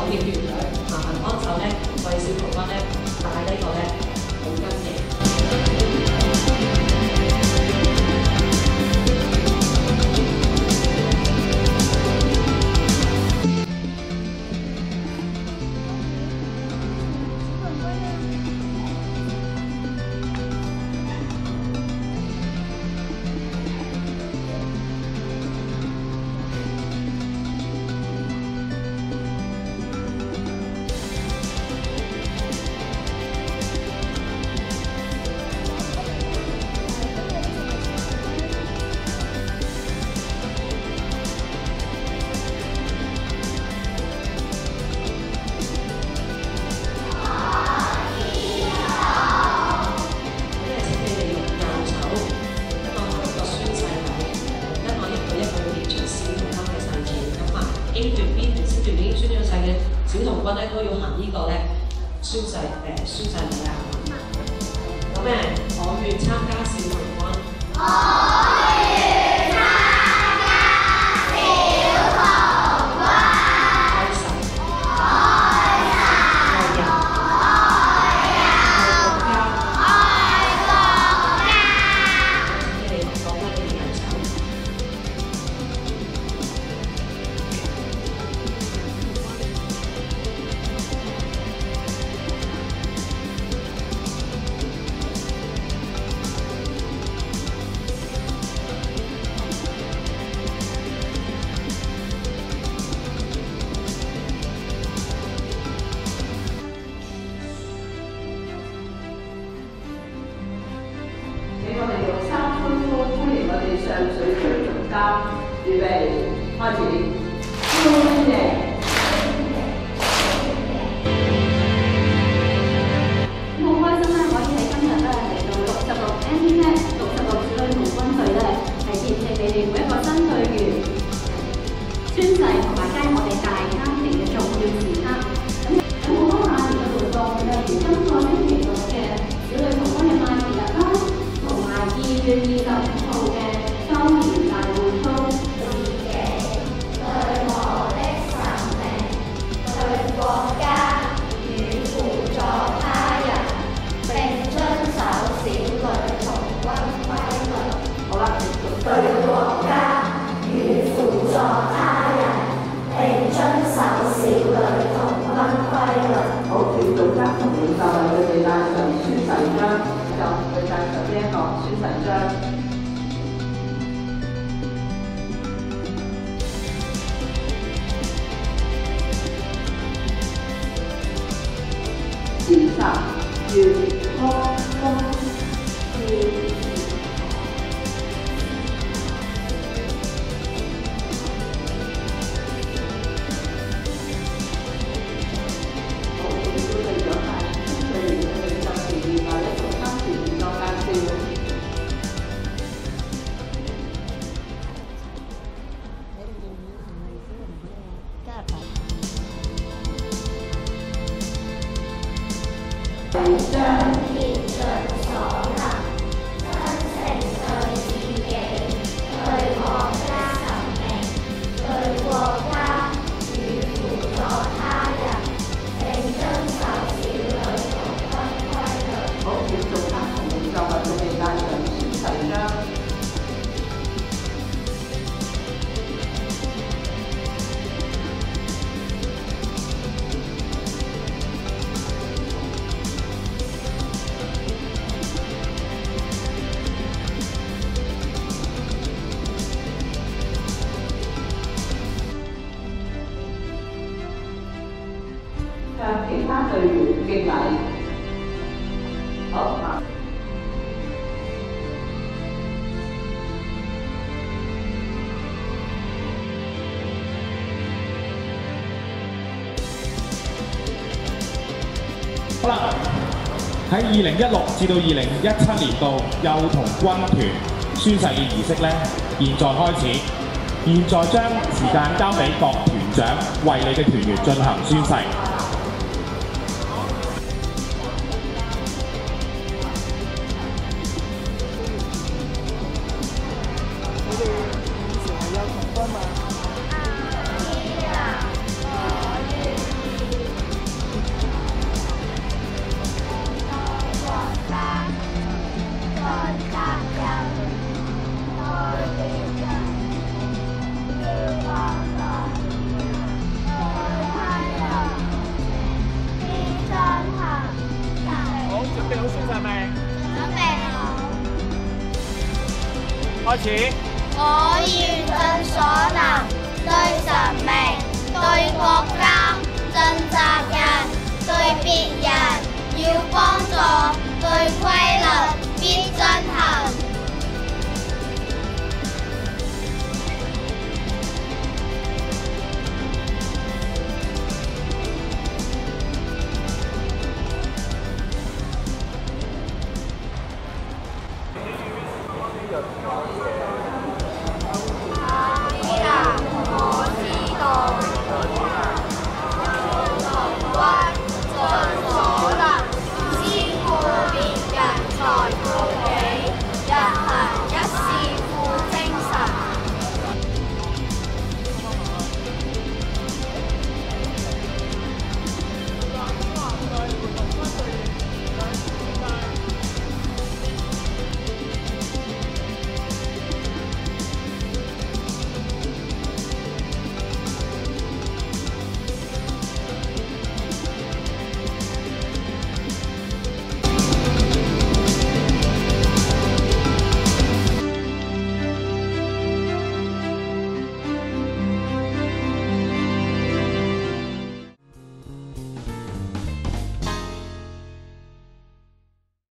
協團隊麻煩幫手咧，為小童軍咧帶呢個咧毛巾嘅。 A 段 B 段 C 段已經宣咗誓嘅小童軍咧，都要行呢個咧宣誓禮啊！咁我願參加小童軍。我願參加小童軍。開心。愛人。愛國家。請你哋講翻你哋人手。 上水區總監，預備開始，歡迎。好開心咧，可以喺今日咧嚟到66 MPF 66子女童軍隊咧，係見證你哋每一個新隊員宣誓同埋加入我哋大家庭嘅重要時刻。咁好多晚年嘅活動，例如今個星期六嘅子女童軍嘅拜年日啦，同埋2月25號嘅 當年大會操，自己對我的生命，對國家與輔助他人，並遵守小女童軍規律。好啦，對國家與輔助他人，並遵守小女童軍規律。好，小組家同領袖為佢哋帶上宣誓章，就佢帶上呢一個宣誓章。 10月開工要。 將竭盡所能，真誠對自己、對國家生命、對國家與輔助他人，並遵守小女童軍規律。好，小組家同領袖為佢哋帶上宣誓章。 向其他隊員敬禮。好， 好啦，喺2016至到2017年度幼童軍團宣誓嘅儀式咧，現在開始。現在將時間交俾各團長，為你嘅團員進行宣誓。 我願開始。 我願盡所能，對神明、對國家盡責任，對別人要幫